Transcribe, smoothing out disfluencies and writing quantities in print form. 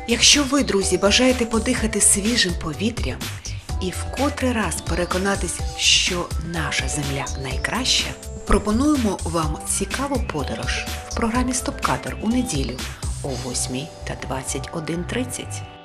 Якщо ви, друзі, бажаєте подихати свіжим повітрям і вкотрий раз переконатись, що наша Земля найкраща, пропонуємо вам цікаву подорож в програмі «Стоп-кадр» у неділю о 8 та 21:30.